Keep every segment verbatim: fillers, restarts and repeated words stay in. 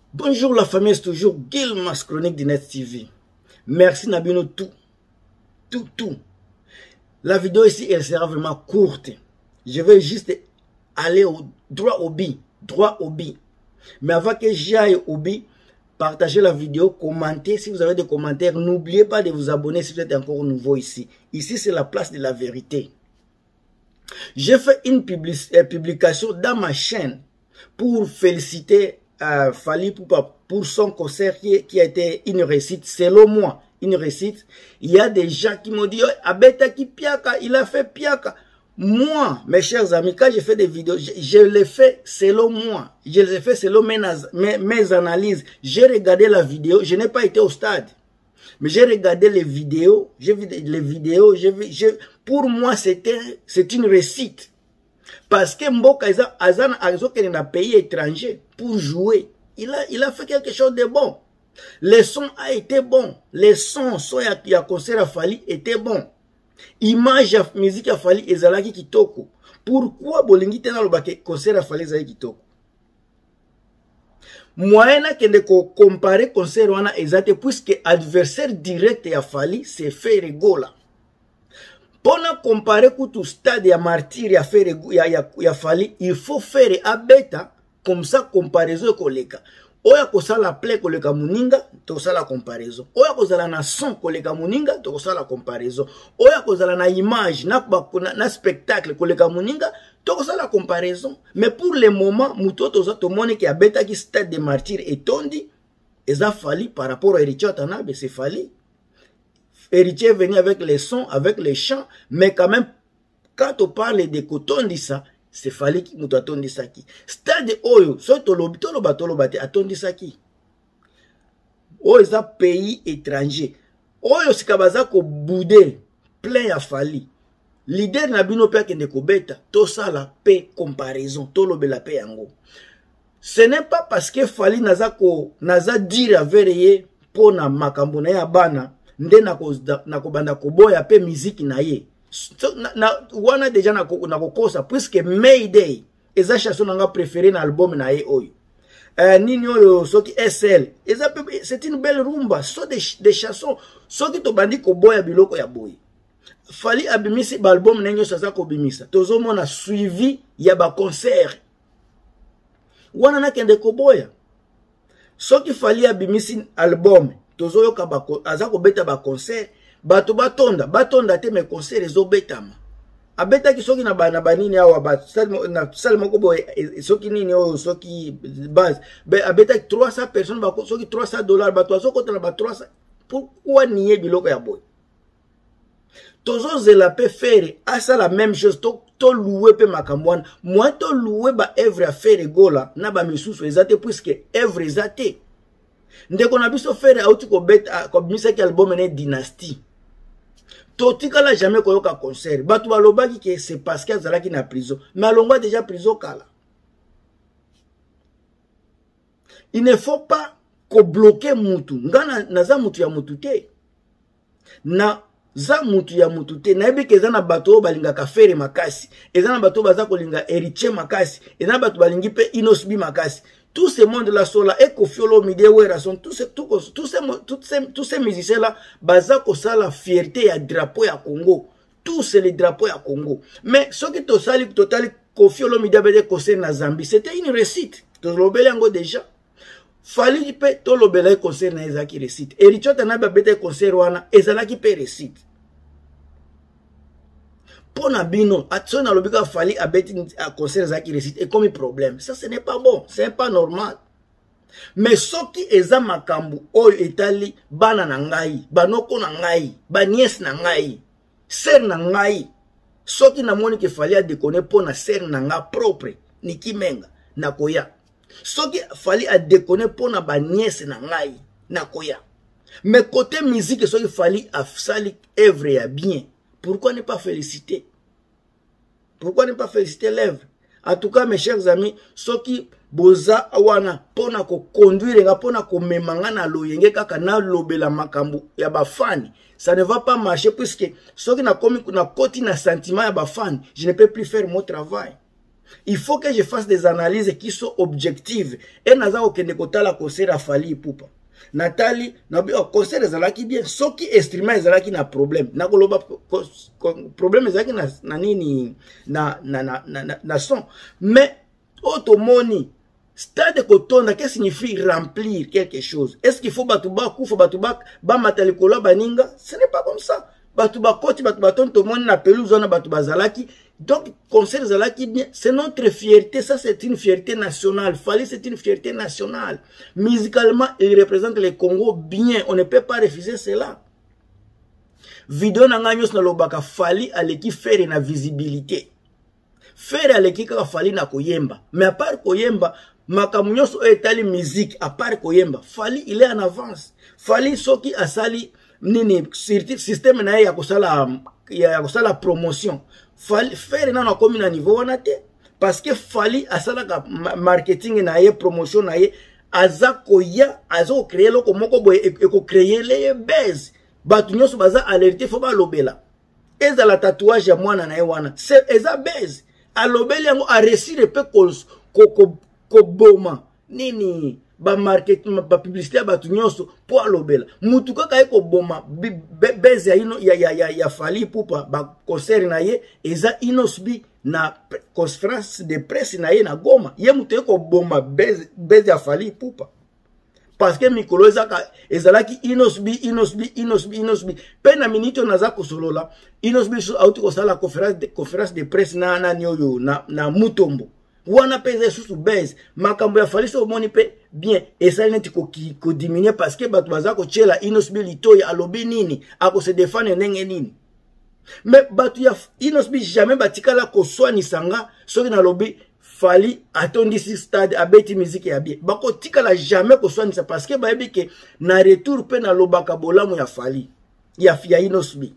Bonjour la famille, c'est toujours Gilmas Chronique de Net T V. Merci Nabino tout, tout, tout. La vidéo ici, elle sera vraiment courte. Je vais juste aller au, droit au but, droit au but. Mais avant que j'aille au but, partagez la vidéo, commentez. Si vous avez des commentaires, n'oubliez pas de vous abonner si vous êtes encore nouveau ici. Ici, c'est la place de la vérité. J'ai fait une public, euh, publication dans ma chaîne pour féliciter Euh, Fally Ipupa pour son concert qui, qui a été une réussite, selon moi, une réussite. Il y a des gens qui m'ont dit, oh, Abeta qui piaka, il a fait piaka. Moi, mes chers amis, quand j'ai fait des vidéos, je, je les fais selon moi. Je les ai fait selon mes, mes, mes analyses. J'ai regardé la vidéo, je n'ai pas été au stade. Mais j'ai regardé les vidéos, j'ai vu les vidéos, j'ai vu, pour moi, c'était, c'est une réussite. Parce que Mboka Azan a un pays étranger pour jouer. Il a, il a fait quelque chose de bon. Le son a été bon. Le son, son y a concert à Fally était bon. Image à musique à Fally ezalaki kitoko. Pourquoi bolingi tena lobake concert à Fally ezalaki kitoko? Moyena kende ko comparer concert wana ezate puisque adversaire direct ya Fally c'est Ferregola. Pour comparer tout stade ya martyr ya faire ya ya, ya Fally, il faut faire a bêta comme ça comparaison koleka. Oya kosala play koleka muninga, to sala comparaison. Oya kozala na son koleka muninga, to sala comparaison. Oya kozala na image na na, na spectacle koleka muninga, to sala comparaison. Mais pour le moment, muto to za to moni ki a bêta ki stade de martyr etondi, eza Fally par rapport à Héritier Watanabe, c'est Fally. Héritier est venu avec les sons, avec les chants, mais quand même, quand on parle de Kotondisa, c'est Fally qui nous attendit ça qui. Stade Oyo, soit tolobi, toloba, toloba, attendit ça qui. Oyo, c'est un pays étranger. Oyo, c'est kabaza ko boudé, plein à Fally. Leader na bino pe kende ko beta, to ça la paix comparaison, tolobe la paix yango. Ce n'est pas parce que Fally naza ko, naza dire à vereye, pour na makambo na ya bana, nde na kobanda koboya pe miziki na ye so, na, na wana deja na kokosa puisque Mayday eza chanson nanga préférée na album na ye oyo euh, nini oyo soki S L c'est une belle rumba so des, des chansons soki to bandi koboya biloko ya boye Fally abimisi ba album na nyonso aza kobimisa tozomona suivi ya ba concert wana na kende koboya soki Fally abimisi album tozo yoka bako azako beta ba concert bato batonda batonda te me concert ezo betama abeta ki soki na bana banini awa ba na salle moko boy soki nini o soki base be abeta trois cents personnes ba soki trois cents dollars bato azoko tala ba trois cents pourquoi nier biloko ya boy tozo zela pe faire asa la même chose to to louer pe makambwana moi to louer ba œuvre à faire gola na ba misusu ezate puisque œuvre ezate. Ndeko na biso fere auti ko beta ko bimisa ki album ene Dynasty. Totika la jamais ko yoka concert. Batu balobaki ke c'est parce que azalaki na prison. Mais alongwa déjà prison kala. Il ne faut pas ko bloquer mutu. Ngana naza mutu ya mutu te. Na za mutu ya mutu te. Na ebi keza na bato balinga ka fere makasi. Eza na bato baza ko linga Héritier makasi. Eza na bato balingi pe Inosbi makasi. Tout ce monde-là sont là, et Kofiolo, Midewera, sont tous ces, tous, tous ces, tous ces, tous ces musiciens-là, Bazako ça la fierté à drapeau à Congo. Tous c'est les drapeaux à Congo. Mais ce qui est sali total, Kofiolo, Midewera, Kosé, na Zambie, c'était une réussite. Tout le belango déjà. Fally pe tout le belay concert na ezaki réussite. Héritier Watanabe bete concert wana, ezalaki pe réussite. Pona bino, atso na lobika Fally abeti a concert zaki réussite et comme problème. Ça ce n'est pas bon, c'est pas normal. Mais soki eza makambu oyo etali bana na ngai, banoko na ngai, ba nièce na ngai, sœur na ngai. Soki na moni ke Fally a déconner pona sœur na nga propre, Niki Menga na koya. Soki Fally a déconner pona ba nièce na ngai, na koya. Mais côté musique soki Fally a sali œuvre ya bien. Pourquoi ne pas féliciter? Pourquoi ne pas féliciter l'œuvre? En tout cas, mes chers amis, ceux qui boza awana pona ko conduire nga pona ko memanga na loyenge kaka na lobela makambu ya bafani, ça ne va pas marcher puisque ceux qui na komi na koti na sentiment ya bafani, je ne peux plus faire mon travail. Il faut que je fasse des analyses qui sont objectives. Et naza okende kotala concert à Fally Ipupa. Nathalie, nabi o concert ezalaki bien. Soki instrument ezalaki na problème. Na koloba problème ezalaki na na nini na na na na, na son. Mais automoni stade kotonda, qu'est-ce que signifie remplir quelque chose? Est-ce qu'il faut batuba kufa batuba ba matalikola baninga? Ce n'est pas comme ça. Batuba koti batuba ton to moni na pelouse na batuba zalaki. Donc concert zalaki bien, c'est notre fierté, ça c'est une fierté nationale. Fally c'est une fierté nationale. Musicalement, il représente le Congo bien, on ne peut pas refuser cela. Vidéo nanga nyos na lobaka Fally aleki faire na visibilité. Faire aleki ka Fally na koyemba. Mais à part koyemba, makambo nyonso etali musique à part koyemba, Fally il est en avance. Fally soki asali nini système na ya kosala ya kosala promotion. Fally faire na na komi na niveau wana te parce que Fally asala ka marketing na ye promotion na ye aza koya azo créer loko moko boye eko créer les buzz batu nyonso baza alerté fo ba lobela eza la tatouage ya mwana na ye wana c'est eza buzz alobeli yango a réussir pe ko ko ko boma nini ba marketing ba publicité ba tunyoso po alobela mutu kaka eko boma buzz ya ino ya ya ya, ya Fally Ipupa ba concert na ye eza inosbi na conférence de presse na ye na Goma ye mutu eko boma buzz buzz ya Fally Ipupa parce que mikolo ezaka ezalaki inosbi inosbi inosbi inosbi pe na minute naza kosolola inosbi so auti kosala conférence de conférence de presse na na nyoyo na na Mutombo wana peze susu base makambo ya Fally so moni pe bien esali neti ko ko diminuer parce que batu baza ko chela inosbi litoya alobi nini ako se défendre ndenge nini mais batu ya inosbi jamais batikala ko soani sanga soki na lobi Fally atondisi stade abeti musique ya bien bako tikala jamais ko soani ça parce que bayebi ke na retour pe na lobaka bolamu ya Fally ya ya inosbi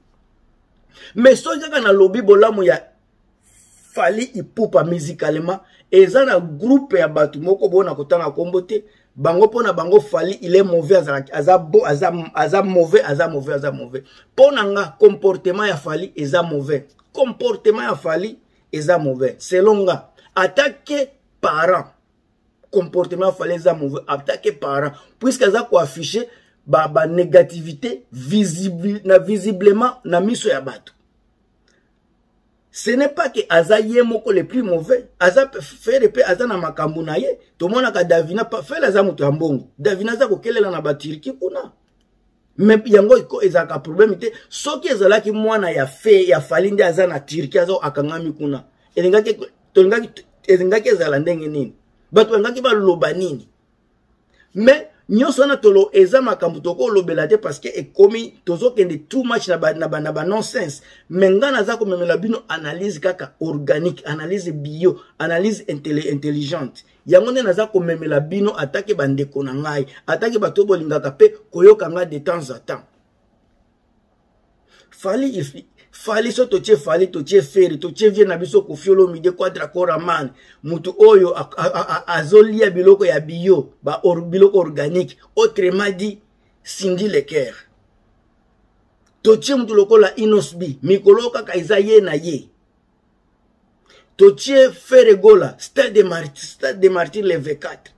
mais soki kaka na lobi bolamu ya Fally Ipupa musicalement eza na groupe ya batu moko bona kotanga kombote bango pona bango Fally il est mauvais aza bo aza aza mauvais aza mauvais aza mauvais pona nga comportement ya Fally eza mauvais comportement ya Fally eza mauvais selon nga attaquer parents comportement ya Fally eza mauvais attaquer parents puisque aza ko afficher ba ba négativité visible na visiblement na miso ya batu. Ce n'est pas que Aza yemoko le plus mauvais. Aza faire pe Aza na makambu na ye. Tomona ka Davina pa faire Aza mutu ambongo. Davina za ko kelela na batiriki kuna. Mais yango iko ezaka problème te. Soki ezalaki mwana ya fe ya Fally ndi Aza na tiriki Aza akangami kuna. Elingaki tolingaki elingaki ezala ndenge nini. Batu ngaki ba loba nini. Mais nyonso na tolo eza makambu toko lobela te parce que ekomi tozo kende too much na ba na ba, na ba nonsense menga naza ko memela bino analyse kaka organique analyse bio analyse intelligente yango nde naza ko memela bino atake bandeko na ngai atake bato bolingaka pe koyoka nga de temps en temps Fally if Fally so toche Fally toche feri toche vie na biso ko fiolo mide quadra koraman mutu oyo azolia biloko ya bio ba or, biloko organique autrement dit Cindy Lecker toche mutu lokola inosbi mikolo kaka iza ye na ye toche Feregola stade de Martyr stade de Martyr le V quatre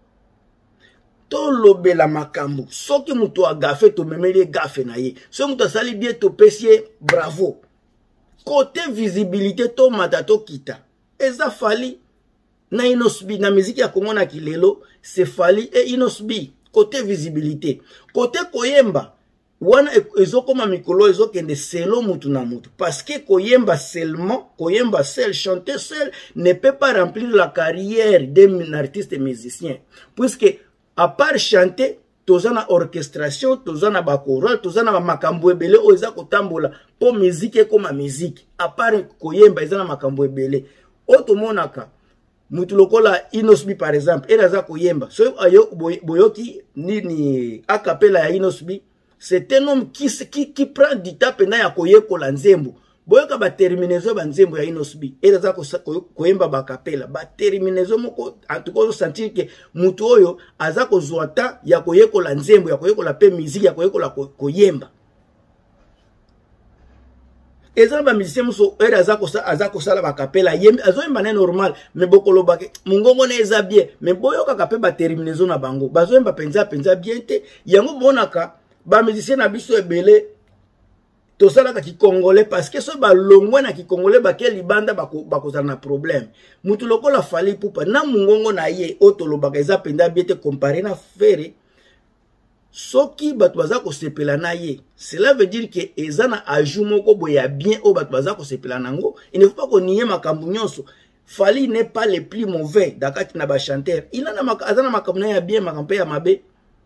to lobela makambu soki mutu agafe to memeli gafe na ye so mutu asali bien to pesie bravo côté visibilité to matato kita eza Fally na inosbi na musique ya Kongo na kilelo c'est Fally et inosbi côté visibilité côté koyemba wana ezokoma mikolo ezokende selo mutu na mutu parce que koyemba seulement koyemba seul chanter seul ne peut pas remplir la carrière d'un artiste musicien puisque à part chanter, tozana orchestration, tozana ba choral, tozana ba makambo ebele o eza kotambola po musique comme musique. À part koyemba ezana makambo ebele. Otomonaka mutu lokola inosbi par exemple, ela za koyemba. So ayo boyoki ni ni a cappella ya inosbi, c'est un homme qui qui qui prend du temps pendant ya koyekola nzembo. Boyoka ba terminaison ba nzembo ya inosbi ela za koyemba ba kapela ba terminaison moko antuko sentir que mutu oyo aza ko zwata ya koyekola nzembo ya koyekola pe musique ya koyekola koyemba Eza ba musicien muso ere azako sa azako sala ba kapela yembi azo yemba ne normal me bokolo bake mungongo ne eza bien me boyo ka kape ba terminaison na bango bazo yemba penza penza bien te yango bonaka ba musicien na biso ebele to sala ka ki congolais parce que so ba longwe na ki congolais ba ke libanda ba ko ba ko na problème mutu lokola Fally Ipupa na mungongo na ye otolo ka eza penza bien te comparé na Fere. Soki bato baza ko sepela na ye, cela veut dire que ezana ajout moko boya bien o bato baza ko sepela nango. Il ne faut pas qu'on nier makambu nyonso. Fally n'est pas le plus mauvais dakati na ba chanteur. Il a na azana makambu na ya bien makambu ya mabe.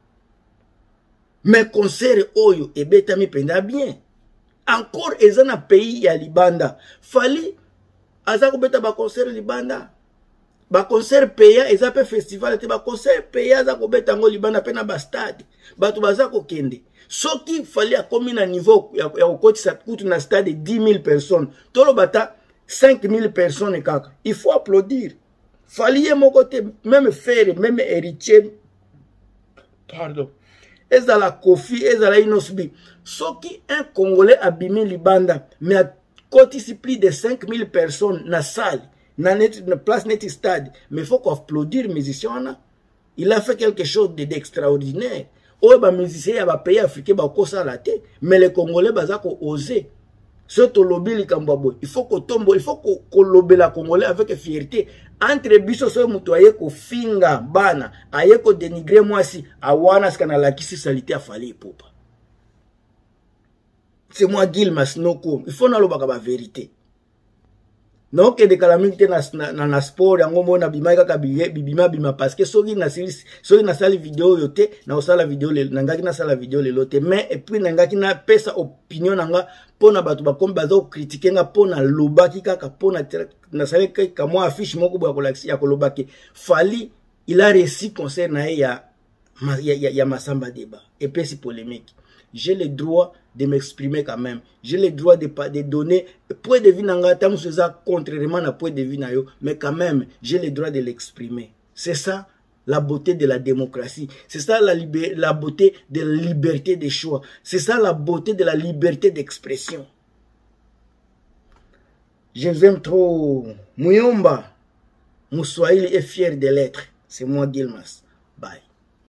Mais concert oyo ebetami penda bien. Encore ezana pays ya libanda. Fally azako beta ba concert libanda. Ba concert paya eza pe festival te ba concert paya za ko beta ngo libanda pe na ba stade bato baza ko kende soki Fally akomi na niveau ya, ya kokotisa kutu na stade de dix mille personnes tolo bata cinq mille personnes kaka il faut applaudir Fally ye moko te même Fere même héritier pardon ezala Kofi ezala Inosbi soki un Congolais abimi libanda mais a kotisi plus de cinq mille personnes na salle na net na place net stade mais faut qu'on applaudir musicien il a fait quelque chose d'extraordinaire o ba musicien ya ba pays africain ba ko sala te mais les Congolais baza ko oser ce to lobby kambabo il faut ko tombo il faut ko kolobela Congolais avec fierté entre biso so muto aye ko finga bana aye ko dénigrer mwasi awana skana la kisi salité a Fally Ipupa c'est moi Gilmas Noko il faut na loba ka ba vérité. Non que de calamité na na na sport yango mona bima kaka bibima bima parce que soki na soki na sala vidéo yote na osala vidéo le nangaki na sala vidéo le lote mais et puis nangaki na pesa opinion nanga pona batu ba komba zo critiquer nga pona lobaki kaka pona na sala ka moi affiche moko bo kolakisi ya kolobaki Fally il a réussi concert na ya ya ya, ya Masamba débat et puis c'est polémique. J'ai le droit de m'exprimer quand même. J'ai le droit de, de donner point de vue nanga tam ça contrairement à point de vue na yo, mais quand même j'ai le droit de l'exprimer. C'est ça la beauté de la démocratie. C'est ça la, la beauté de la liberté de choix. C'est ça la beauté de la liberté d'expression. Je vous aime trop. Muyomba, Moussoaïli est fier de l'être. C'est moi Gilmas. Bye.